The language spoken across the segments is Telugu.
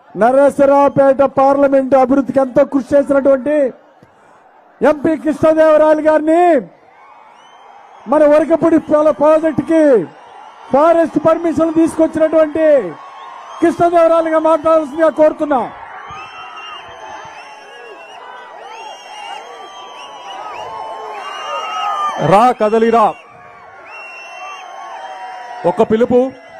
నరసరావుపేట పార్లమెంటు అభివృద్ధికి ఎంతో కృషి చేసినటువంటి ఎంపీ కృష్ణదేవరాయలు గారిని మన వరకపూడి ప్రాజెక్టుకి ఫారెస్ట్ పర్మిషన్ తీసుకొచ్చినటువంటి కృష్ణదేవరాయలుగా మాట్లాడాల్సిందిగా కోరుతున్నా. రా కదలిరా, ఒక పిలుపు,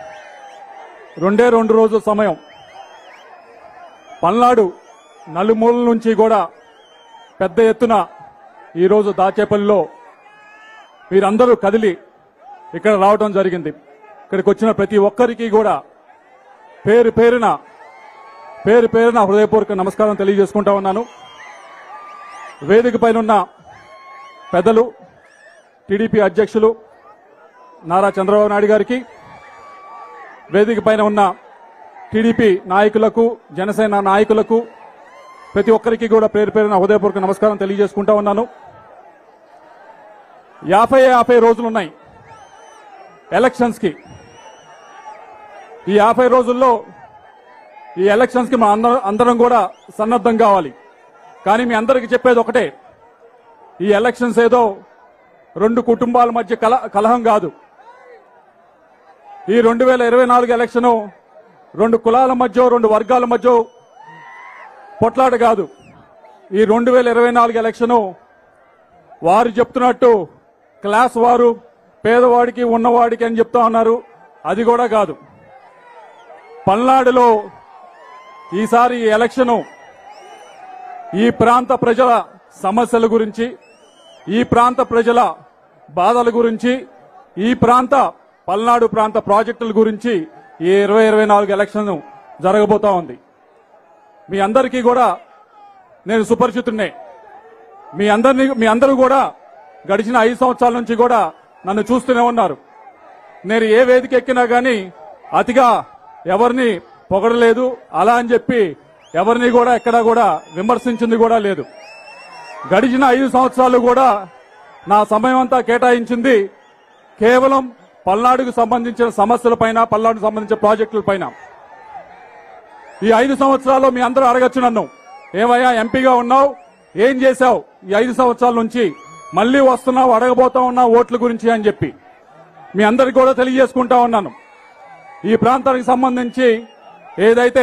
2 రోజుల సమయం. పల్నాడు నలుమూలల నుంచి కూడా పెద్ద ఎత్తున ఈరోజు దాచేపల్లిలో మీరందరూ కదిలి ఇక్కడ రావడం జరిగింది. ఇక్కడికి వచ్చిన ప్రతి ఒక్కరికి కూడా పేరు పేరున హృదయపూర్వక నమస్కారం తెలియజేసుకుంటా ఉన్నాను. వేదిక పైన ఉన్న పెద్దలు, టీడీపీ అధ్యక్షులు నారా చంద్రబాబు నాయుడు గారికి, వేదిక పైన ఉన్న టీడీపీ నాయకులకు, జనసేన నాయకులకు, ప్రతి ఒక్కరికి కూడా పేరు పేరున హృదయపూర్వక నమస్కారం తెలియజేసుకుంటా ఉన్నాను. 50 రోజులున్నాయి ఎలక్షన్స్ కి. ఈ 50 రోజుల్లో ఈ ఎలక్షన్స్ కి అందరం కూడా సన్నద్ధం కావాలి. కానీ మీ అందరికీ చెప్పేది ఒకటే, ఈ ఎలక్షన్స్ ఏదో 2 కుటుంబాల మధ్య కలహం కాదు. ఈ 2024 ఎలక్షన్ 2 కులాల మధ్య, 2 వర్గాల మధ్య పొట్లాట కాదు. ఈ 2024 ఎలక్షన్ వారు చెప్తున్నట్టు క్లాస్ వారు, పేదవాడికి ఉన్నవాడికి అని చెప్తా ఉన్నారు. అది కూడా కాదు. పల్నాడులో ఈసారి ఈ ఎలక్షన్ ఈ ప్రాంత ప్రజల సమస్యల గురించి, ఈ ప్రాంత ప్రజల బాధల గురించి, ఈ పల్నాడు ప్రాంత ప్రాజెక్టుల గురించి ఈ 2024 ఎలక్షన్ జరగబోతా ఉంది. మీ అందరికీ కూడా నేను సుపరిచితున్నే. మీ అందరూ కూడా గడిచిన 5 సంవత్సరాల నుంచి కూడా నన్ను చూస్తూనే ఉన్నారు. నేను ఏ వేదిక ఎక్కినా గానీ అతిగా ఎవరిని పొగడలేదు, అలా అని చెప్పి ఎవరిని కూడా ఎక్కడా కూడా విమర్శించింది కూడా లేదు. గడిచిన 5 సంవత్సరాలు కూడా నా సమయం అంతా కేటాయించింది కేవలం పల్నాడుకు సంబంధించిన సమస్యలపైన, పల్నాడుకు సంబంధించిన ప్రాజెక్టులపైన. ఈ 5 సంవత్సరాల్లో మీ అందరూ అడగచ్చు నన్ను, ఏమయ్యా ఎంపీగా ఉన్నావు, ఏం చేశావు ఈ 5 సంవత్సరాల నుంచి, మళ్లీ వస్తున్నావు, అడగబోతా ఉన్నావు ఓట్ల గురించి అని చెప్పి మీ అందరికీ కూడా తెలియజేసుకుంటా ఉన్నాను. ఈ ప్రాంతానికి సంబంధించి ఏదైతే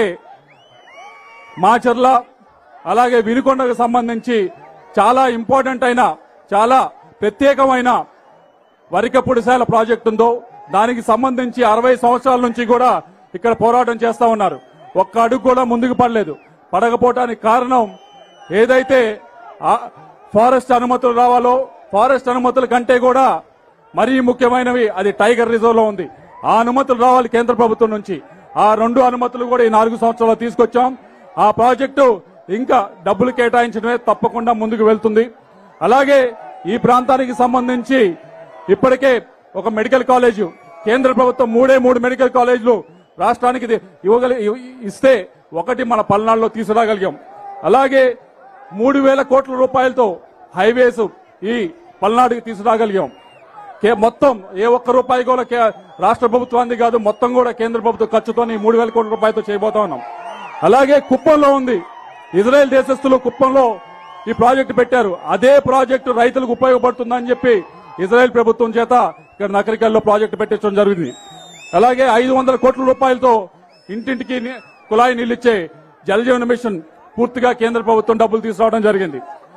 మాచర్ల అలాగే వినుకొండకు సంబంధించి చాలా ఇంపార్టెంట్ అయిన, చాలా ప్రత్యేకమైన వరికపుడిశాల ప్రాజెక్టు ఉందో, దానికి సంబంధించి 60 సంవత్సరాల నుంచి కూడా ఇక్కడ పోరాటం చేస్తా ఉన్నారు. ఒక్క అడుగు కూడా ముందుకు పడలేదు. పడకపోవటానికి కారణం ఏదైతే ఫారెస్ట్ అనుమతులు రావాలో, ఫారెస్ట్ అనుమతుల కంటే కూడా మరీ ముఖ్యమైనవి అది టైగర్ రిజర్వ్ లో ఉంది. ఆ అనుమతులు రావాలి కేంద్ర ప్రభుత్వం నుంచి. ఆ 2 అనుమతులు కూడా ఈ 4 సంవత్సరాలు తీసుకొచ్చాం. ఆ ప్రాజెక్టు ఇంకా డబ్బులు కేటాయించడమే తప్పకుండా ముందుకు వెళ్తుంది. అలాగే ఈ ప్రాంతానికి సంబంధించి ఇప్పటికే ఒక మెడికల్ కాలేజు కేంద్ర ప్రభుత్వం 3 మెడికల్ కాలేజీలు రాష్ట్రానికి ఇస్తే ఒకటి మన పల్నాడులో తీసుకురాగలిగాం. అలాగే 3,000 కోట్ల రూపాయలతో హైవేస్ ఈ పల్నాడుకి తీసుకురాగలిగాం. మొత్తం ఏ ఒక్క రూపాయి కూడా రాష్ట్ర ప్రభుత్వానికి కాదు, మొత్తం కూడా కేంద్ర ప్రభుత్వ ఖర్చుతో 3,000 కోట్ల రూపాయలతో చేయబోతా ఉన్నాం. అలాగే కుప్పంలో ఉంది, ఇజ్రాయెల్ దేశస్తులు కుప్పంలో ఈ ప్రాజెక్టు పెట్టారు. అదే ప్రాజెక్టు రైతులకు ఉపయోగపడుతుందని చెప్పి ఇజ్రాయెల్ ప్రభుత్వం చేత ఇక్కడ నకరికల్లో ప్రాజెక్టు పెట్టించడం జరిగింది. అలాగే 500 కోట్ల రూపాయలతో ఇంటింటికి కుళాయి నీళ్లిచ్చే జలజీవన మిషన్ పూర్తిగా కేంద్ర ప్రభుత్వం డబ్బులు తీసుకురావడం జరిగింది.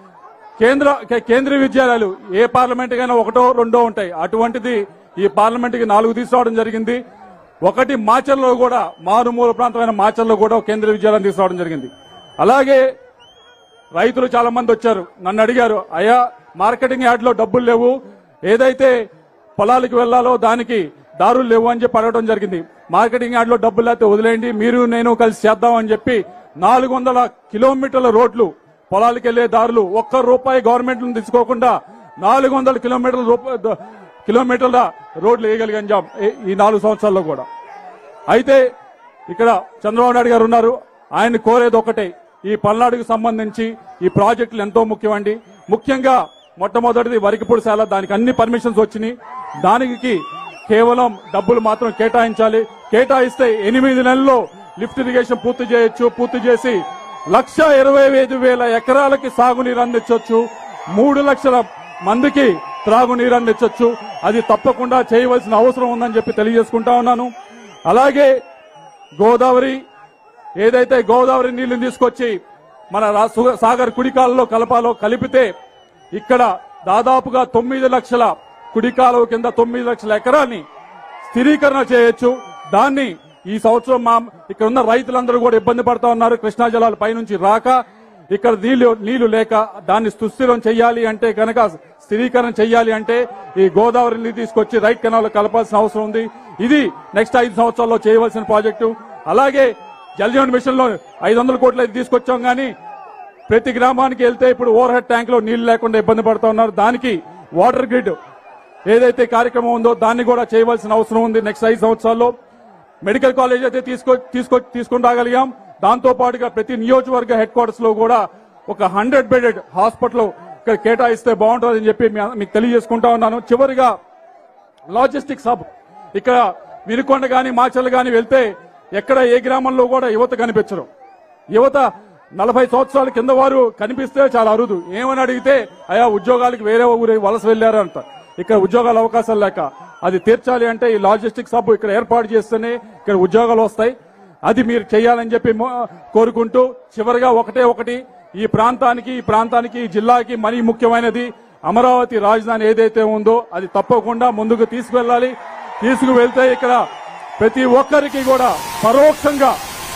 కేంద్రీయ విద్యాలయాలు ఏ పార్లమెంట్ కైనా 1, 2 ఉంటాయి. అటువంటిది ఈ పార్లమెంట్ కి 4 తీసుకురావడం జరిగింది. ఒకటి మాచర్లో కూడా, మారుమూల ప్రాంతమైన మాచర్లో కూడా కేంద్రీయ విద్యాలయం తీసుకురావడం జరిగింది. అలాగే రైతులు చాలా మంది వచ్చారు, నన్ను అడిగారు, అయ్యా మార్కెటింగ్ యార్డ్ లో డబ్బులు లేవు, ఏదైతే పొలాలకు వెళ్లాలో దానికి దారులు లేవు అని చెప్పి అడగడం జరిగింది. మార్కెటింగ్ యార్డ్ లో డబ్బులు లేకపోతే వదిలేయండి, మీరు నేను కలిసి చేద్దామని చెప్పి 400 కిలోమీటర్ల రోడ్లు, పొలాలకు వెళ్లే దారులు, ₹1 గవర్నమెంట్ నుంచి తీసుకోకుండా 400 కిలోమీటర్ల రోడ్లు వేయగలిగాం ఈ 4 సంవత్సరాల్లో కూడా. అయితే ఇక్కడ చంద్రబాబు నాయుడు గారు ఉన్నారు, ఆయన కోరేది ఒకటే, ఈ పల్నాడుకు సంబంధించి ఈ ప్రాజెక్టులు ఎంతో ముఖ్యమండి. ముఖ్యంగా మొట్టమొదటిది వరికపుడిశాల, దానికి అన్ని పర్మిషన్స్ వచ్చినాయి. దానికి కేవలం డబ్బులు మాత్రం కేటాయించాలి. కేటాయిస్తే 8 నెలల్లో లిఫ్ట్ ఇరిగేషన్ పూర్తి చేసి 1,25,000 ఎకరాలకి సాగునీరు అందించవచ్చు. 3 లక్షల మందికి త్రాగునీరు అందించవచ్చు. అది తప్పకుండా చేయవలసిన అవసరం ఉందని చెప్పి తెలియజేసుకుంటా ఉన్నాను. అలాగే గోదావరి ఏదైతే గోదావరి నీళ్లు తీసుకొచ్చి మన సాగర్ కుడికాలలో కలిపితే ఇక్కడ దాదాపుగా 9 లక్షల కుడికాలువ కింద 9 లక్షల ఎకరాన్ని స్థిరీకరణ చేయొచ్చు. దాన్ని ఈ సంవత్సరం ఇక్కడ ఉన్న రైతులందరూ కూడా ఇబ్బంది పడతా ఉన్నారు. కృష్ణా జలాలు పైనుంచి రాక ఇక్కడ నీళ్లు లేక దాన్ని సుస్థిరం చేయాలి అంటే కనుక స్థిరీకరణ చేయాలి అంటే ఈ గోదావరి నీళ్ళు తీసుకొచ్చి రైట్ కెనాల్ కలపాల్సిన అవసరం ఉంది. ఇది నెక్స్ట్ 5 సంవత్సరాల్లో చేయవలసిన ప్రాజెక్టు. అలాగే జల్ జీవన్ మిషన్ లో 500 కోట్లు అయితే తీసుకొచ్చాం కానీ ప్రతి గ్రామానికి వెళ్తే ఇప్పుడు ఓవర్ హెడ్ ట్యాంక్ లో నీళ్లు లేకుండా ఇబ్బంది పడుతూ ఉన్నారు. దానికి వాటర్ గ్రిడ్ ఏదైతే కార్యక్రమం ఉందో దాన్ని కూడా చేయవలసిన అవసరం ఉంది. నెక్స్ట్ 5 సంవత్సరాల్లో మెడికల్ కాలేజ్ అయితే తీసుకొని రాగలిగాం. దాంతో పాటుగా ప్రతి నియోజకవర్గ హెడ్ క్వార్టర్స్ లో కూడా ఒక 100 బెడెడ్ హాస్పిటల్ ఇక్కడ కేటాయిస్తే బాగుంటుందని చెప్పి మీకు తెలియజేసుకుంటా ఉన్నాను. చివరిగా లాజిస్టిక్స్ హబ్ ఇక్కడ వినుకొండ గాని మాచర్ల గాని వెళ్తే ఎక్కడ ఏ గ్రామంలో కూడా యువత కనిపించరు. యువత 40 సంవత్సరాల కింద వారు కనిపిస్తే చాలా అరుదు. ఏమని అడిగితే అయా ఉద్యోగాలకు వేరే ఊరు వలస వెళ్లారు అంట. ఇక్కడ ఉద్యోగాల అవకాశాలు లేక అది తీర్చాలి అంటే ఈ లాజిస్టిక్స్ హబ్ ఇక్కడ ఏర్పాటు చేస్తేనే ఇక్కడ ఉద్యోగాలు వస్తాయి. అది మీరు చేయాలని చెప్పి కోరుకుంటూ చివరిగా ఒకటి ఈ ప్రాంతానికి ఈ జిల్లాకి మరీ ముఖ్యమైనది అమరావతి రాజధాని ఏదైతే ఉందో అది తప్పకుండా ముందుకు తీసుకువెళ్ళాలి. తీసుకువెళ్తే ఇక్కడ ప్రతి ఒక్కరికి కూడా పరోక్షంగా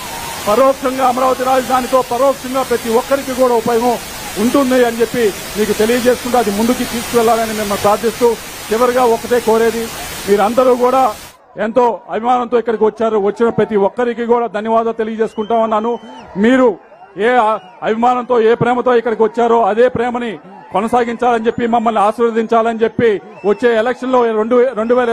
అమరావతి రాజధానితో పరోక్షంగా ప్రతి ఒక్కరికి కూడా ఉపయోగం ఉంటుంది అని చెప్పి మీకు తెలియజేసుకుంటూ అది ముందుకు తీసుకువెళ్లాలని మేము ప్రార్థిస్తూ చివరిగా ఒకటే కోరేది మీరందరూ కూడా ఎంతో అభిమానంతో ఇక్కడికి వచ్చారు. వచ్చిన ప్రతి ఒక్కరికి కూడా ధన్యవాదాలు తెలియజేసుకుంటా ఉన్నాను. మీరు ఏ అభిమానంతో ఏ ప్రేమతో ఇక్కడికి వచ్చారో అదే ప్రేమని కొనసాగించాలని చెప్పి మమ్మల్ని ఆశీర్వదించాలని చెప్పి వచ్చే ఎలక్షన్ లో 2000